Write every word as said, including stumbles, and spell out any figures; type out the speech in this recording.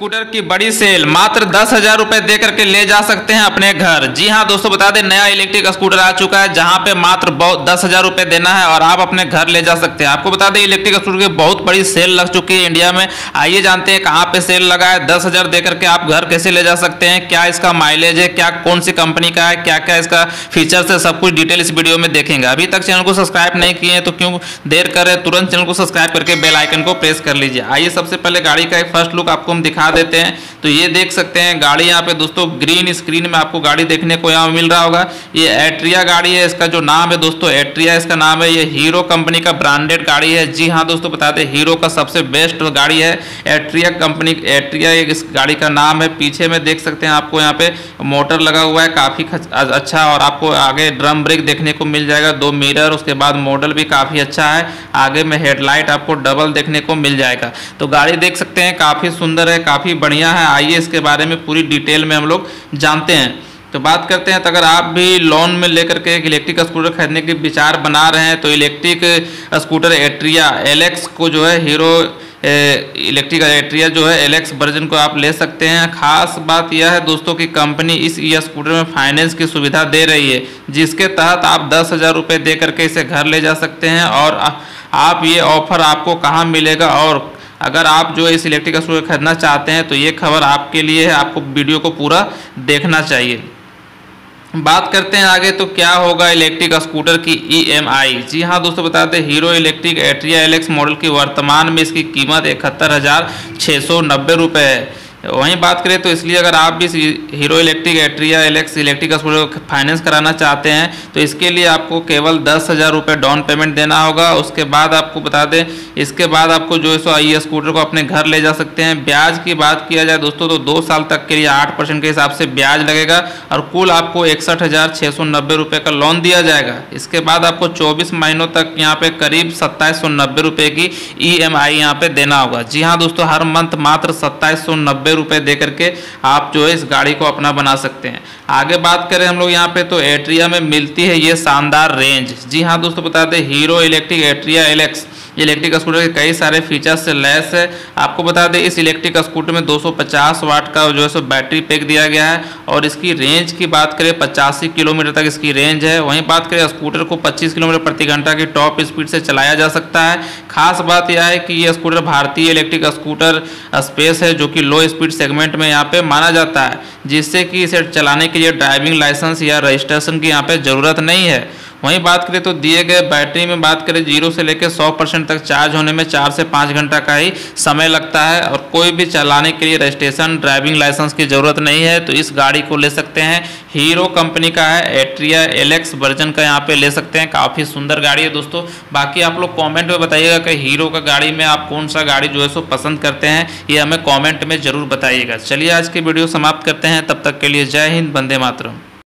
Scooter की बड़ी cell, मात्र दस हजार रुपए दे करके ले जा सकते हैं अपने घर। जी हाँ दोस्तों, बता दें नया इलेक्ट्रिक स्कूटर आ चुका है जहां पे मात्र दस हजार रुपए देना है और आप अपने घर ले जा सकते हैं। आपको बता दें इलेक्ट्रिक स्कूटर की बहुत बड़ी सेल लग चुकी है इंडिया में। आइए जानते हैं कहां पे सेल लगा है, दस हजार दे करके आप घर कैसे ले जा सकते हैं, क्या इसका माइलेज है, क्या कौन सी कंपनी का है, क्या क्या इसका फीचर्स है, सब कुछ डिटेल इस वीडियो में देखेंगे। अभी तक चैनल को सब्सक्राइब नहीं किए हैं तो क्यों देर कर रहे हैं, तुरंत चैनल को सब्सक्राइब करके बेल आइकन को प्रेस कर लीजिए। आइए सबसे पहले गाड़ी का एक फर्स्ट लुक आपको हम दिखा देते हैं। तो ये देख सकते हैं गाड़ी यहाँ पे दोस्तों, ग्रीन स्क्रीन में आपको गाड़ी देखने को यहाँ मिल रहा होगा। ये एट्रिया गाड़ी है, इसका जो नाम है दोस्तों एट्रिया इसका नाम है। ये हीरो कंपनी का ब्रांडेड गाड़ी है। जी हाँ दोस्तों, बताते हैं हीरो का सबसे बेस्ट गाड़ी है एट्रिया कंपनी। एट्रिया इस गाड़ी का नाम है। पीछे में देख सकते हैं आपको यहाँ पे मोटर लगा हुआ है काफी अच्छा, और आपको आगे ड्रम ब्रेक देखने को मिल जाएगा, दो मिरर, उसके बाद मॉडल भी काफी अच्छा है। आगे में हेडलाइट आपको डबल देखने को मिल जाएगा। तो गाड़ी देख सकते हैं काफी सुंदर है, काफी बढ़िया है। आइए इसके बारे में पूरी डिटेल में हम लोग जानते हैं। तो बात करते हैं, तो अगर आप भी लोन में लेकर के एक इलेक्ट्रिक स्कूटर खरीदने के विचार बना रहे हैं तो इलेक्ट्रिक स्कूटर एट्रिया एलेक्स को जो है, हीरो इलेक्ट्रिक एट्रिया जो है एलेक्स वर्जन को आप ले सकते हैं। खास बात यह है दोस्तों कि कंपनी इस ई स्कूटर में फाइनेंस की सुविधा दे रही है, जिसके तहत आप दस हजार रुपये दे करके इसे घर ले जा सकते हैं। और आप ये ऑफर आपको कहाँ मिलेगा, और अगर आप जो इस इलेक्ट्रिक स्कूटर खरीदना चाहते हैं तो ये खबर आपके लिए है, आपको वीडियो को पूरा देखना चाहिए। बात करते हैं आगे, तो क्या होगा इलेक्ट्रिक स्कूटर की ई एम आई। जी हाँ दोस्तों, बताते हैं Hero Electric Atria LX model की वर्तमान में इसकी कीमत इकहत्तर हजार छः सौ नब्बे रुपये है। वहीं बात करें तो इसलिए अगर आप भी Hero Electric Atria LX electric scooter finance कराना चाहते हैं तो इसके लिए आपको केवल दस हज़ार रुपये डाउन पेमेंट देना होगा। उसके बाद आपको बता दें, इसके बाद आपको जो है सो ये स्कूटर को अपने घर ले जा सकते हैं। ब्याज की बात किया जाए दोस्तों तो दो साल तक के लिए आठ परसेंट के हिसाब से ब्याज लगेगा और कुल आपको इकसठ हज़ार छः सौ नब्बे रुपये का लोन दिया जाएगा। इसके बाद आपको चौबीस महीनों तक यहाँ पे करीब सत्ताईस सौ नब्बे रुपये की ई एम आई यहाँ पे देना होगा। जी हाँ दोस्तों, हर मंथ मात्र सत्ताईस सौ नब्बे रुपये दे करके आप जो है इस गाड़ी को अपना बना सकते हैं। आगे बात करें हम लोग यहाँ पे, तो एट्रिया में मिलती है ये शानदार रेंज। जी हाँ दोस्तों, बताते हैं Hero Electric Atria LX electric scooter के कई सारे फीचर्स से लैस है। आपको बता दें इस इलेक्ट्रिक स्कूटर में दो सौ पचास वाट का जो है सो बैटरी पैक दिया गया है और इसकी रेंज की बात करें पचासी किलोमीटर तक इसकी रेंज है। वहीं बात करें स्कूटर को पच्चीस किलोमीटर प्रति घंटा की टॉप स्पीड से चलाया जा सकता है। खास बात यह है कि यह स्कूटर भारतीय इलेक्ट्रिक स्कूटर स्पेस है जो कि लो स्पीड सेगमेंट में यहाँ पे माना जाता है, जिससे कि इसे चलाने के लिए ड्राइविंग लाइसेंस या रजिस्ट्रेशन की यहाँ पे जरूरत नहीं है। वहीं बात करें तो दिए गए बैटरी में बात करें जीरो से लेकर सौ परसेंट तक चार्ज होने में चार से पाँच घंटा का ही समय लगता है और कोई भी चलाने के लिए रजिस्ट्रेशन ड्राइविंग लाइसेंस की ज़रूरत नहीं है। तो इस गाड़ी को ले सकते हैं, हीरो कंपनी का है, एट्रिया एलेक्स वर्जन का यहाँ पे ले सकते हैं। काफ़ी सुंदर गाड़ी है दोस्तों। बाकी आप लोग कॉमेंट में बताइएगा कि हीरो का गाड़ी में आप कौन सा गाड़ी जो है सो पसंद करते हैं, ये हमें कॉमेंट में ज़रूर बताइएगा। चलिए आज की वीडियो समाप्त करते हैं, तब तक के लिए जय हिंद, वंदे मातरम।